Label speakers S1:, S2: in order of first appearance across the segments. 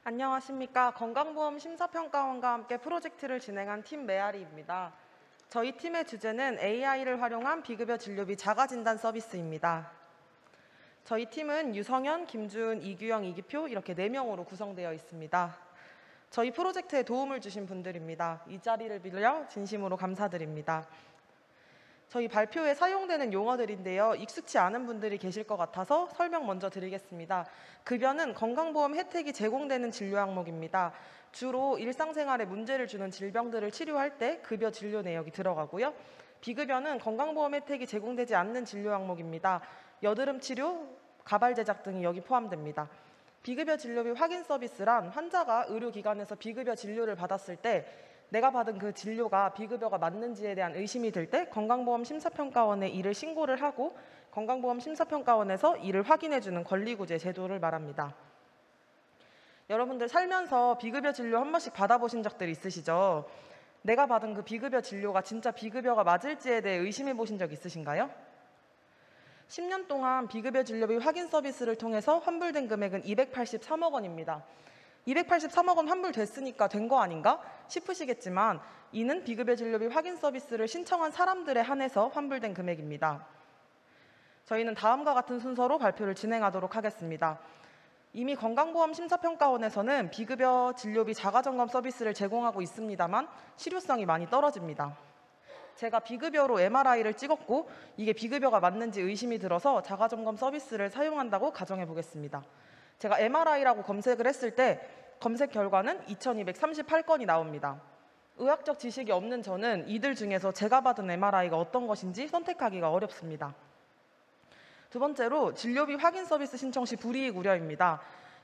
S1: 안녕하십니까. 건강보험 심사평가원과 함께 프로젝트를 진행한 팀 메아리입니다. 저희 팀의 주제는 AI를 활용한 비급여 진료비 자가진단 서비스입니다. 저희 팀은 유성현, 김주은, 이규영, 이기표 이렇게 4명으로 구성되어 있습니다. 저희 프로젝트에 도움을 주신 분들입니다. 이 자리를 빌려 진심으로 감사드립니다. 저희 발표에 사용되는 용어들인데요. 익숙치 않은 분들이 계실 것 같아서 설명 먼저 드리겠습니다. 급여는 건강보험 혜택이 제공되는 진료 항목입니다. 주로 일상생활에 문제를 주는 질병들을 치료할 때 급여 진료 내역이 들어가고요. 비급여는 건강보험 혜택이 제공되지 않는 진료 항목입니다. 여드름 치료, 가발 제작 등이 여기 포함됩니다. 비급여 진료비 확인 서비스란 환자가 의료기관에서 비급여 진료를 받았을 때 내가 받은 그 진료가 비급여가 맞는지에 대한 의심이 들 때 건강보험 심사평가원에 이를 신고를 하고 건강보험 심사평가원에서 이를 확인해주는 권리구제 제도를 말합니다. 여러분들 살면서 비급여 진료 한 번씩 받아보신 적들 있으시죠? 내가 받은 그 비급여 진료가 진짜 비급여가 맞을지에 대해 의심해 보신 적 있으신가요? 10년 동안 비급여 진료비 확인 서비스를 통해서 환불된 금액은 283억 원입니다. 283억 원 환불됐으니까 된 거 아닌가 싶으시겠지만 이는 비급여 진료비 확인 서비스를 신청한 사람들에 한해서 환불된 금액입니다. 저희는 다음과 같은 순서로 발표를 진행하도록 하겠습니다. 이미 건강보험 심사평가원에서는 비급여 진료비 자가점검 서비스를 제공하고 있습니다만 실효성이 많이 떨어집니다. 제가 비급여로 MRI를 찍었고 이게 비급여가 맞는지 의심이 들어서 자가점검 서비스를 사용한다고 가정해 보겠습니다. 제가 MRI라고 검색을 했을 때 검색 결과는 2238건이 나옵니다. 의학적 지식이 없는 저는 이들 중에서 제가 받은 MRI가 어떤 것인지 선택하기가 어렵습니다. 두 번째로 진료비 확인 서비스 신청 시 불이익 우려입니다.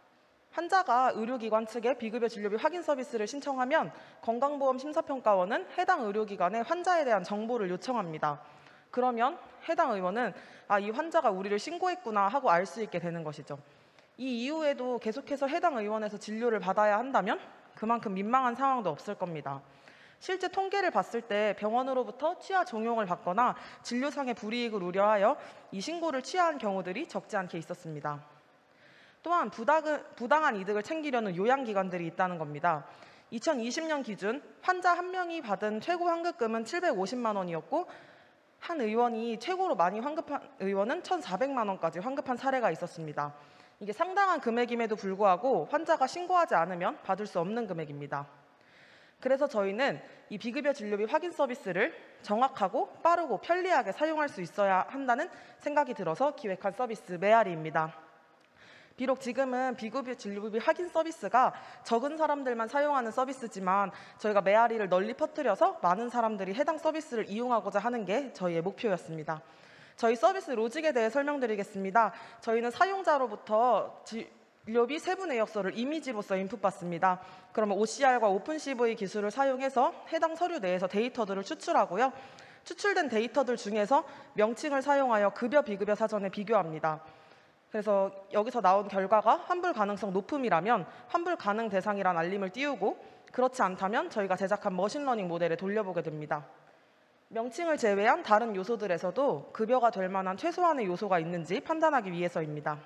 S1: 환자가 의료기관 측에 비급여 진료비 확인 서비스를 신청하면 건강보험 심사평가원은 해당 의료기관에 환자에 대한 정보를 요청합니다. 그러면 해당 의원은 이 환자가 우리를 신고했구나 하고 알 수 있게 되는 것이죠. 이 이후에도 계속해서 해당 의원에서 진료를 받아야 한다면 그만큼 민망한 상황도 없을 겁니다. 실제 통계를 봤을 때 병원으로부터 치아 종용을 받거나 진료상의 불이익을 우려하여 이 신고를 취하한 경우들이 적지 않게 있었습니다. 또한 부당한 이득을 챙기려는 요양기관들이 있다는 겁니다. 2020년 기준 환자 한 명이 받은 최고 환급금은 750만 원이었고 한 의원이 최고로 많이 환급한 의원은 1,400만 원까지 환급한 사례가 있었습니다. 이게 상당한 금액임에도 불구하고 환자가 신고하지 않으면 받을 수 없는 금액입니다. 그래서 저희는 이 비급여 진료비 확인 서비스를 정확하고 빠르고 편리하게 사용할 수 있어야 한다는 생각이 들어서 기획한 서비스 메아리입니다. 비록 지금은 비급여 진료비 확인 서비스가 적은 사람들만 사용하는 서비스지만 저희가 메아리를 널리 퍼뜨려서 많은 사람들이 해당 서비스를 이용하고자 하는 게 저희의 목표였습니다. 저희 서비스 로직에 대해 설명드리겠습니다. 저희는 사용자로부터 진료비 세부 내역서를 이미지로서 인풋받습니다. 그러면 OCR과 오픈CV 기술을 사용해서 해당 서류 내에서 데이터들을 추출하고요. 추출된 데이터들 중에서 명칭을 사용하여 급여 비급여 사전에 비교합니다. 그래서 여기서 나온 결과가 환불 가능성 높음이라면 환불 가능 대상이란 알림을 띄우고 그렇지 않다면 저희가 제작한 머신러닝 모델에 돌려보게 됩니다. 명칭을 제외한 다른 요소들에서도 급여가 될 만한 최소한의 요소가 있는지 판단하기 위해서입니다.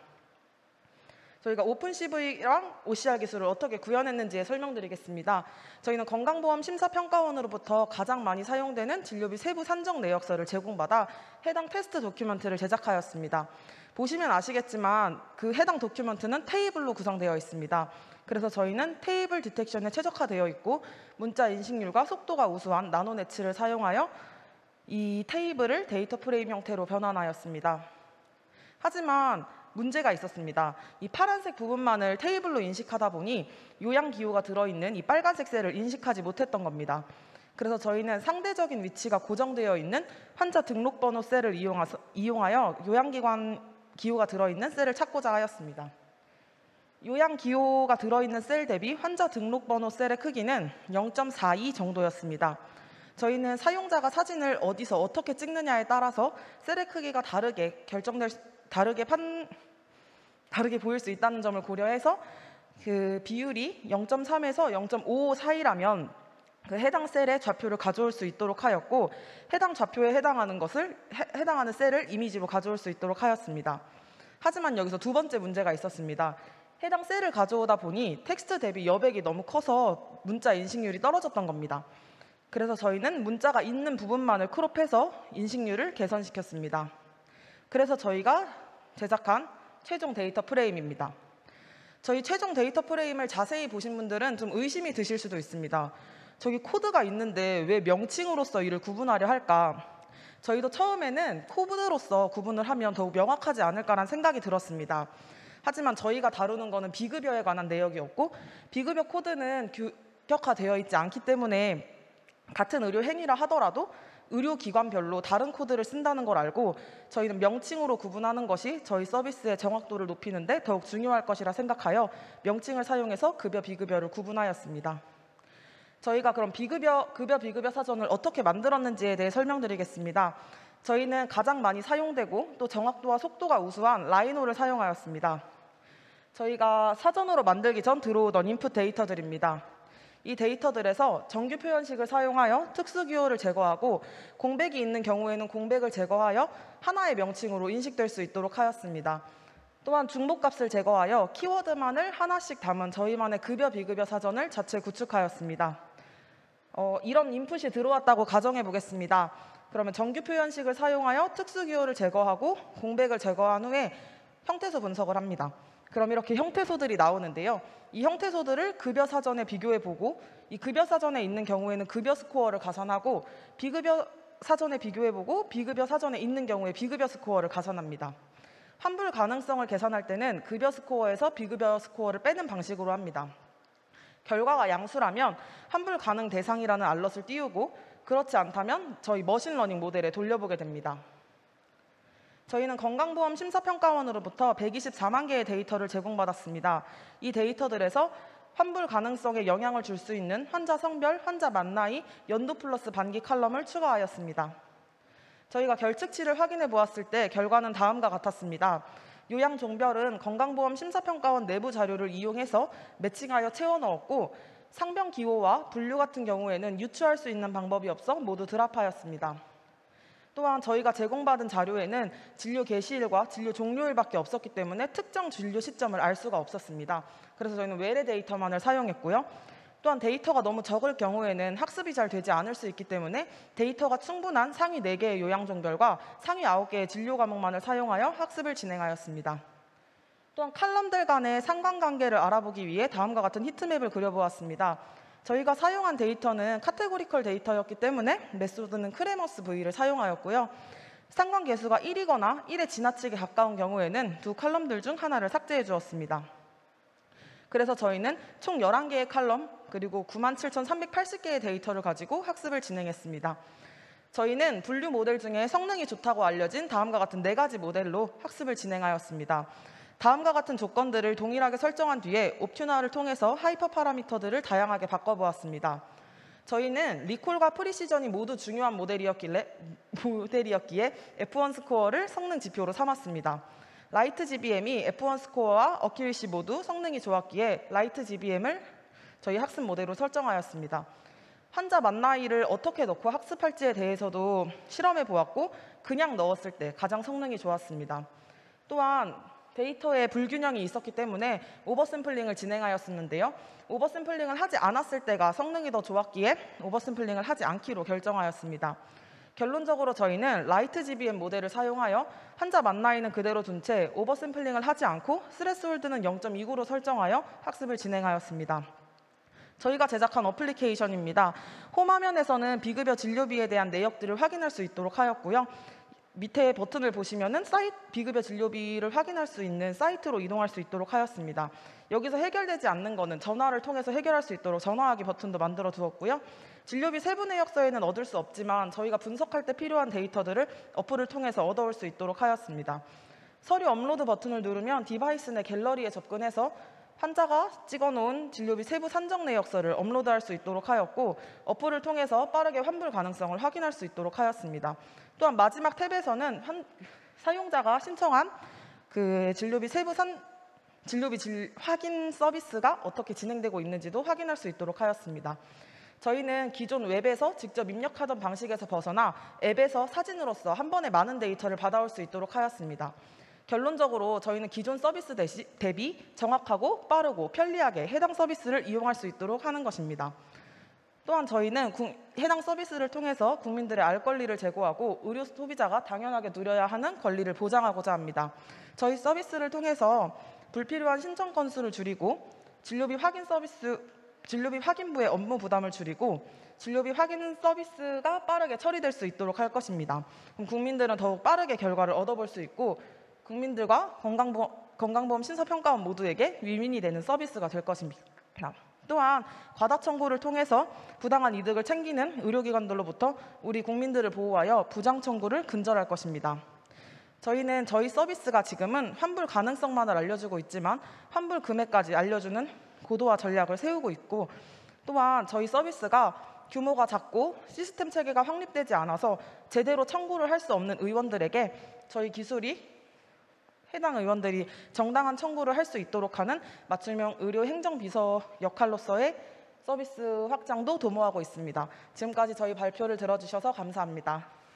S1: 저희가 오픈CV랑 OCR 기술을 어떻게 구현했는지 설명드리겠습니다. 저희는 건강보험 심사평가원으로부터 가장 많이 사용되는 진료비 세부 산정 내역서를 제공받아 해당 테스트 도큐멘트를 제작하였습니다. 보시면 아시겠지만 그 해당 도큐멘트는 테이블로 구성되어 있습니다. 그래서 저희는 테이블 디텍션에 최적화되어 있고 문자 인식률과 속도가 우수한 나노네츠를 사용하여 이 테이블을 데이터 프레임 형태로 변환하였습니다. 하지만 문제가 있었습니다. 이 파란색 부분만을 테이블로 인식하다 보니 요양기호가 들어있는 이 빨간색 셀을 인식하지 못했던 겁니다. 그래서 저희는 상대적인 위치가 고정되어 있는 환자 등록번호 셀을 이용하여 요양기관 기호가 들어있는 셀을 찾고자 하였습니다. 요양기호가 들어있는 셀 대비 환자 등록번호 셀의 크기는 0.42 정도였습니다. 저희는 사용자가 사진을 어디서 어떻게 찍느냐에 따라서 셀의 크기가 다르게 보일 수 있다는 점을 고려해서 그 비율이 0.3에서 0.55 사이라면 그 해당 셀의 좌표를 가져올 수 있도록 하였고 해당 좌표에 해당하는 셀을 이미지로 가져올 수 있도록 하였습니다. 하지만 여기서 두 번째 문제가 있었습니다. 해당 셀을 가져오다 보니 텍스트 대비 여백이 너무 커서 문자 인식률이 떨어졌던 겁니다. 그래서 저희는 문자가 있는 부분만을 크롭해서 인식률을 개선시켰습니다. 그래서 저희가 제작한 최종 데이터 프레임입니다. 저희 최종 데이터 프레임을 자세히 보신 분들은 좀 의심이 드실 수도 있습니다. 저기 코드가 있는데 왜 명칭으로서 이를 구분하려 할까? 저희도 처음에는 코드로서 구분을 하면 더욱 명확하지 않을까라는 생각이 들었습니다. 하지만 저희가 다루는 것은 비급여에 관한 내역이었고 비급여 코드는 규격화되어 있지 않기 때문에 같은 의료 행위라 하더라도 의료기관별로 다른 코드를 쓴다는 걸 알고 저희는 명칭으로 구분하는 것이 저희 서비스의 정확도를 높이는 데 더욱 중요할 것이라 생각하여 명칭을 사용해서 급여, 비급여를 구분하였습니다. 저희가 그럼 급여, 비급여 사전을 어떻게 만들었는지에 대해 설명드리겠습니다. 저희는 가장 많이 사용되고 또 정확도와 속도가 우수한 라이노를 사용하였습니다. 저희가 사전으로 만들기 전 들어오던 인풋 데이터들입니다. 이 데이터들에서 정규 표현식을 사용하여 특수 기호를 제거하고 공백이 있는 경우에는 공백을 제거하여 하나의 명칭으로 인식될 수 있도록 하였습니다. 또한 중복값을 제거하여 키워드만을 하나씩 담은 저희만의 급여, 비급여 사전을 자체 구축하였습니다. 이런 인풋이 들어왔다고 가정해 보겠습니다. 그러면 정규 표현식을 사용하여 특수 기호를 제거하고 공백을 제거한 후에 형태소 분석을 합니다. 그럼 이렇게 형태소들이 나오는데요. 이 형태소들을 급여 사전에 비교해보고 이 급여 사전에 있는 경우에는 급여 스코어를 가산하고 비급여 사전에 비교해보고 비급여 사전에 있는 경우에 비급여 스코어를 가산합니다. 환불 가능성을 계산할 때는 급여 스코어에서 비급여 스코어를 빼는 방식으로 합니다. 결과가 양수라면 환불 가능 대상이라는 알럿을 띄우고 그렇지 않다면 저희 머신러닝 모델에 돌려보게 됩니다. 저희는 건강보험 심사평가원으로부터 124만 개의 데이터를 제공받았습니다. 이 데이터들에서 환불 가능성에 영향을 줄 수 있는 환자 성별, 환자 만나이, 연도 플러스 반기 칼럼을 추가하였습니다. 저희가 결측치를 확인해 보았을 때 결과는 다음과 같았습니다. 요양 종별은 건강보험 심사평가원 내부 자료를 이용해서 매칭하여 채워 넣었고 상병 기호와 분류 같은 경우에는 유추할 수 있는 방법이 없어 모두 드랍하였습니다. 또한 저희가 제공받은 자료에는 진료 개시일과 진료 종료일밖에 없었기 때문에 특정 진료 시점을 알 수가 없었습니다. 그래서 저희는 외래 데이터만을 사용했고요. 또한 데이터가 너무 적을 경우에는 학습이 잘 되지 않을 수 있기 때문에 데이터가 충분한 상위 4개의 요양 종별과 상위 9개의 진료 과목만을 사용하여 학습을 진행하였습니다. 또한 칼럼들 간의 상관관계를 알아보기 위해 다음과 같은 히트맵을 그려보았습니다. 저희가 사용한 데이터는 카테고리컬 데이터였기 때문에 메소드는 크레머스 V를 사용하였고요. 상관계수가 1이거나 1에 지나치게 가까운 경우에는 두 칼럼들 중 하나를 삭제해 주었습니다. 그래서 저희는 총 11개의 칼럼 그리고 97,380개의 데이터를 가지고 학습을 진행했습니다. 저희는 분류 모델 중에 성능이 좋다고 알려진 다음과 같은 4가지 모델로 학습을 진행하였습니다. 다음과 같은 조건들을 동일하게 설정한 뒤에 옵튜널을 통해서 하이퍼 파라미터들을 다양하게 바꿔보았습니다. 저희는 리콜과 프리시전이 모두 중요한 모델이었기에 F1 스코어를 성능 지표로 삼았습니다. 라이트 GBM이 F1 스코어와 어큐리시 모두 성능이 좋았기에 라이트 GBM을 저희 학습 모델로 설정하였습니다. 환자 만나이를 어떻게 넣고 학습할지에 대해서도 실험해 보았고 그냥 넣었을 때 가장 성능이 좋았습니다. 또한 데이터에 불균형이 있었기 때문에 오버샘플링을 진행하였었는데요. 오버샘플링을 하지 않았을 때가 성능이 더 좋았기에 오버샘플링을 하지 않기로 결정하였습니다. 결론적으로 저희는 라이트 GBM 모델을 사용하여 환자 만나이는 그대로 둔 채 오버샘플링을 하지 않고 스레스홀드는 0.29로 설정하여 학습을 진행하였습니다. 저희가 제작한 어플리케이션입니다. 홈 화면에서는 비급여 진료비에 대한 내역들을 확인할 수 있도록 하였고요. 밑에 버튼을 보시면은 비급여 진료비를 확인할 수 있는 사이트로 이동할 수 있도록 하였습니다. 여기서 해결되지 않는 거는 전화를 통해서 해결할 수 있도록 전화하기 버튼도 만들어 두었고요. 진료비 세부 내역서에는 얻을 수 없지만 저희가 분석할 때 필요한 데이터들을 어플을 통해서 얻어올 수 있도록 하였습니다. 서류 업로드 버튼을 누르면 디바이스 내 갤러리에 접근해서 환자가 찍어놓은 진료비 세부 산정 내역서를 업로드할 수 있도록 하였고 어플을 통해서 빠르게 환불 가능성을 확인할 수 있도록 하였습니다. 또한 마지막 탭에서는 사용자가 신청한 그 진료비 확인 서비스가 어떻게 진행되고 있는지도 확인할 수 있도록 하였습니다. 저희는 기존 웹에서 직접 입력하던 방식에서 벗어나 앱에서 사진으로서 한 번에 많은 데이터를 받아올 수 있도록 하였습니다. 결론적으로 저희는 기존 서비스 대비 정확하고 빠르고 편리하게 해당 서비스를 이용할 수 있도록 하는 것입니다. 또한 저희는 해당 서비스를 통해서 국민들의 알 권리를 제고하고 의료 소비자가 당연하게 누려야 하는 권리를 보장하고자 합니다. 저희 서비스를 통해서 불필요한 신청 건수를 줄이고 진료비 확인부의 업무 부담을 줄이고 진료비 확인 서비스가 빠르게 처리될 수 있도록 할 것입니다. 그럼 국민들은 더욱 빠르게 결과를 얻어볼 수 있고 국민들과 건강보험 심사평가원 모두에게 윈윈이 되는 서비스가 될 것입니다. 또한 과다 청구를 통해서 부당한 이득을 챙기는 의료기관들로부터 우리 국민들을 보호하여 부당 청구를 근절할 것입니다. 저희는 저희 서비스가 지금은 환불 가능성만을 알려주고 있지만 환불 금액까지 알려주는 고도화 전략을 세우고 있고 또한 저희 서비스가 규모가 작고 시스템 체계가 확립되지 않아서 제대로 청구를 할 수 없는 의원들에게 저희 기술이 해당 의원들이 정당한 청구를 할 수 있도록 하는 맞춤형 의료 행정비서 역할로서의 서비스 확장도 도모하고 있습니다. 지금까지 저희 발표를 들어주셔서 감사합니다.